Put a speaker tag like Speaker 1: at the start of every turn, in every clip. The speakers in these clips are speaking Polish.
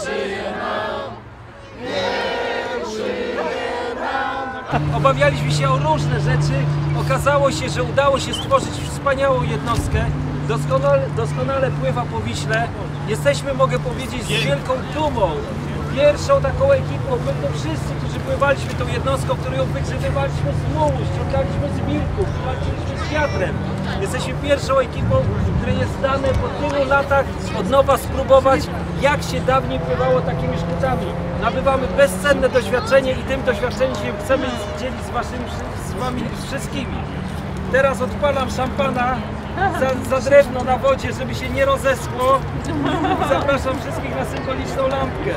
Speaker 1: Obawialiśmy się o różne rzeczy. Okazało się, że udało się stworzyć wspaniałą jednostkę. Doskonale pływa po Wiśle. Jesteśmy, mogę powiedzieć, z wielką dumą pierwszą taką ekipą. Pewno wszyscy, którzy pływaliśmy tą jednostką, którą wygrzebywaliśmy z mułu, ściągaliśmy z wilków, walczyliśmy z wiatrem. Jesteśmy pierwszą ekipą, której jest dane po tylu latach od nowa spróbować, jak się dawniej pływało takimi sztucami. Nabywamy bezcenne doświadczenie i tym doświadczeniem się chcemy dzielić z wami wszystkimi. Teraz odpalam szampana za drewno na wodzie, żeby się nie rozeschło. I zapraszam wszystkich na symboliczną lampkę.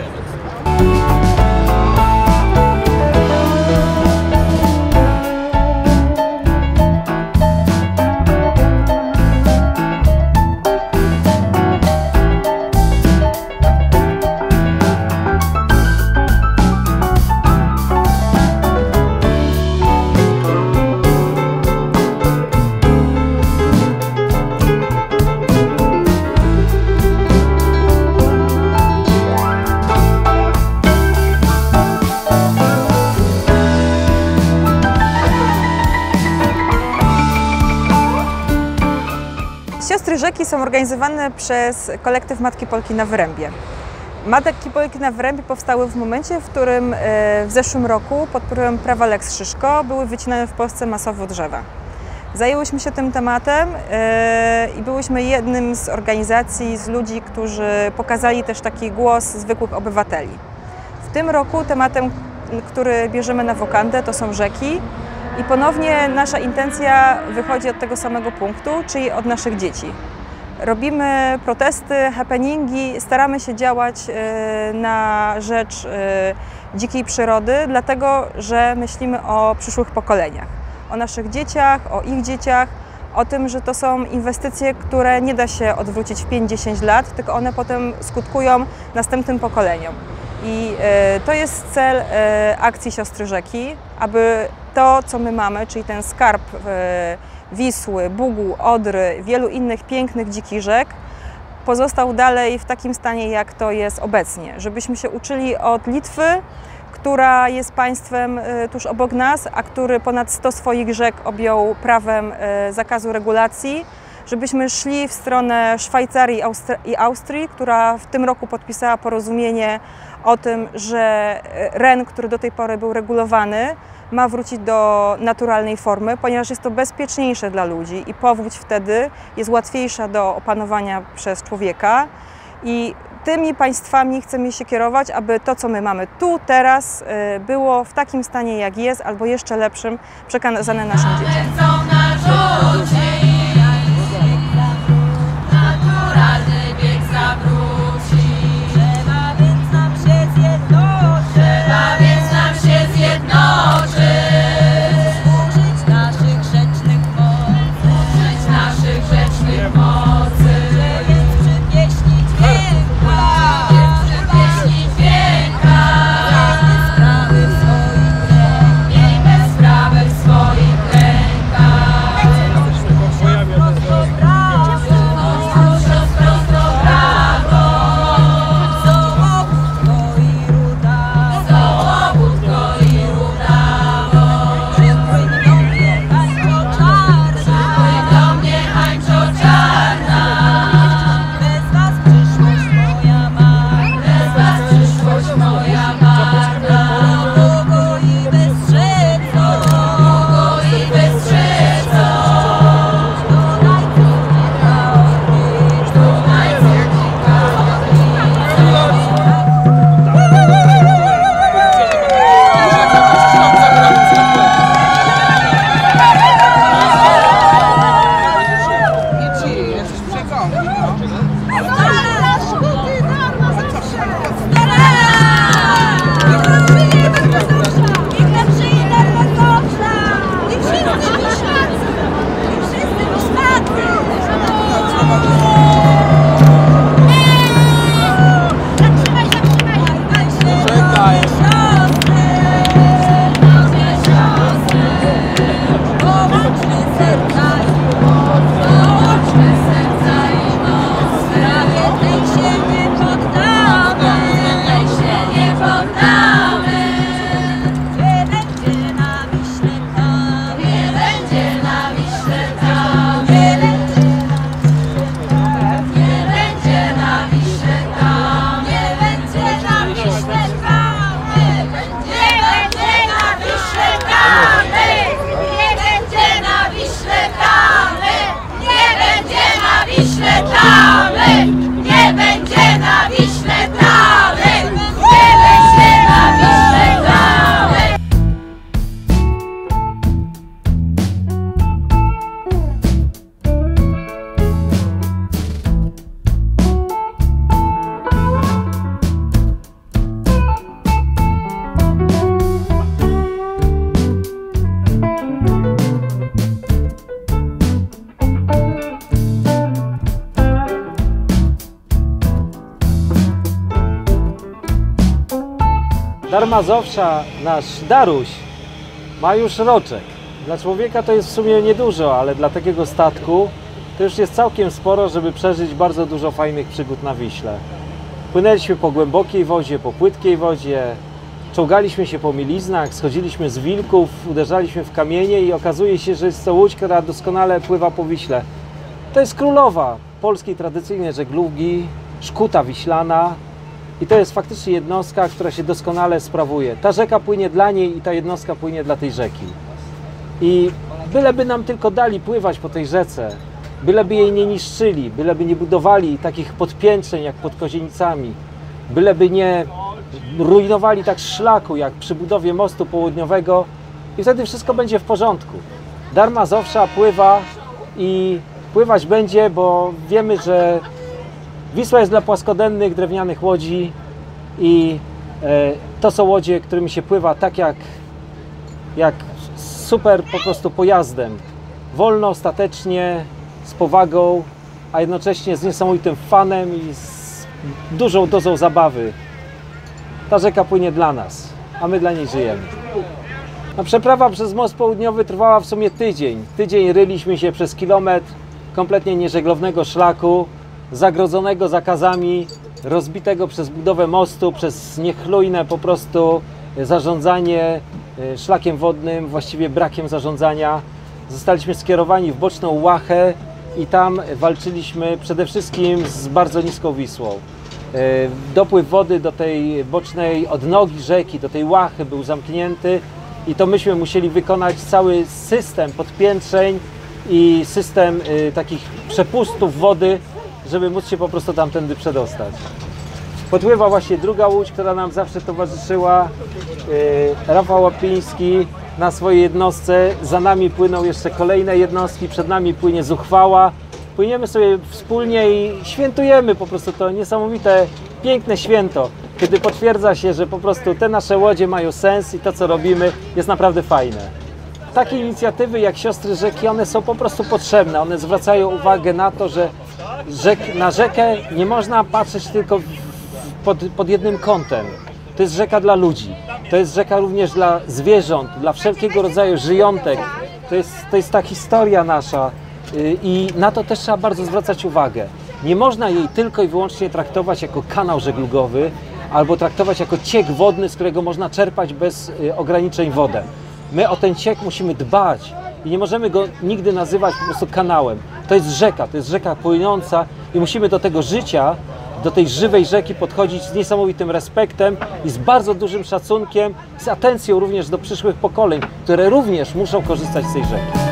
Speaker 2: Siostry Rzeki są organizowane przez kolektyw Matki Polki na Wyrębie. Matki Polki na Wyrębie powstały w momencie, w którym w zeszłym roku pod wpływem prawa Lex Szyszko były wycinane w Polsce masowo drzewa. Zajęłyśmy się tym tematem i byłyśmy jednym z organizacji, z ludzi, którzy pokazali też taki głos zwykłych obywateli. W tym roku tematem, który bierzemy na wokandę, to są rzeki. I ponownie nasza intencja wychodzi od tego samego punktu, czyli od naszych dzieci. Robimy protesty, happeningi, staramy się działać na rzecz dzikiej przyrody, dlatego że myślimy o przyszłych pokoleniach, o naszych dzieciach, o ich dzieciach, o tym, że to są inwestycje, które nie da się odwrócić w 5-10 lat, tylko one potem skutkują następnym pokoleniom. I to jest cel akcji Siostry Rzeki, aby to, co my mamy, czyli ten skarb Wisły, Bugu, Odry, wielu innych pięknych dzikich rzek, pozostał dalej w takim stanie, jak to jest obecnie. Żebyśmy się uczyli od Litwy, która jest państwem tuż obok nas, a który ponad 100 swoich rzek objął prawem zakazu regulacji, żebyśmy szli w stronę Szwajcarii i Austrii, która w tym roku podpisała porozumienie o tym, że Ren, który do tej pory był regulowany, ma wrócić do naturalnej formy, ponieważ jest to bezpieczniejsze dla ludzi i powódź wtedy jest łatwiejsza do opanowania przez człowieka. I tymi państwami chcemy się kierować, aby to, co my mamy tu, teraz, było w takim stanie, jak jest, albo jeszcze lepszym, przekazane naszym dzieciom.
Speaker 1: Dar Mazowsza, nasz Daruś, ma już roczek. Dla człowieka to jest w sumie niedużo, ale dla takiego statku to już jest całkiem sporo, żeby przeżyć bardzo dużo fajnych przygód na Wiśle. Płynęliśmy po głębokiej wodzie, po płytkiej wodzie, czołgaliśmy się po mieliznach, schodziliśmy z wilków, uderzaliśmy w kamienie i okazuje się, że jest to łódź, która doskonale pływa po Wiśle. To jest królowa polskiej tradycyjnej żeglugi, Szkuta Wiślana i to jest faktycznie jednostka, która się doskonale sprawuje. Ta rzeka płynie dla niej i ta jednostka płynie dla tej rzeki. I byleby nam tylko dali pływać po tej rzece, byleby jej nie niszczyli, byleby nie budowali takich podpiętrzeń jak pod Kozienicami, byleby nie rujnowali tak szlaku jak przy budowie mostu południowego i wtedy wszystko będzie w porządku. Dar Mazowsza pływa i pływać będzie, bo wiemy, że Wisła jest dla płaskodennych, drewnianych łodzi i to są łodzie, którymi się pływa tak jak super po prostu pojazdem. Wolno, statecznie, z powagą, a jednocześnie z niesamowitym fanem i z dużą dozą zabawy. Ta rzeka płynie dla nas, a my dla niej żyjemy. No, przeprawa przez most południowy trwała w sumie tydzień. Tydzień ryliśmy się przez kilometr kompletnie nieżeglownego szlaku, zagrodzonego zakazami, rozbitego przez budowę mostu, przez niechlujne po prostu zarządzanie szlakiem wodnym, właściwie brakiem zarządzania. Zostaliśmy skierowani w boczną Łachę i tam walczyliśmy przede wszystkim z bardzo niską Wisłą. Dopływ wody do tej bocznej odnogi rzeki, do tej Łachy był zamknięty i to myśmy musieli wykonać cały system podpiętrzeń i system takich przepustów wody, żeby móc się po prostu tamtędy przedostać. Podpływa właśnie druga łódź, która nam zawsze towarzyszyła, Rafał Łapiński na swojej jednostce, za nami płyną jeszcze kolejne jednostki, przed nami płynie Zuchwała. Płyniemy sobie wspólnie i świętujemy po prostu to niesamowite, piękne święto, kiedy potwierdza się, że po prostu te nasze łodzie mają sens i to, co robimy, jest naprawdę fajne. Takie inicjatywy jak Siostry Rzeki, one są po prostu potrzebne. One zwracają uwagę na to, że na rzekę nie można patrzeć tylko pod jednym kątem. To jest rzeka dla ludzi. To jest rzeka również dla zwierząt, dla wszelkiego rodzaju żyjątek. To jest ta historia nasza i na to też trzeba bardzo zwracać uwagę. Nie można jej tylko i wyłącznie traktować jako kanał żeglugowy albo traktować jako ciek wodny, z którego można czerpać bez ograniczeń wodę. My o ten ciek musimy dbać i nie możemy go nigdy nazywać po prostu kanałem. To jest rzeka płynąca i musimy do tego życia, do tej żywej rzeki podchodzić z niesamowitym respektem i z bardzo dużym szacunkiem, z atencją również do przyszłych pokoleń, które również muszą korzystać z tej rzeki.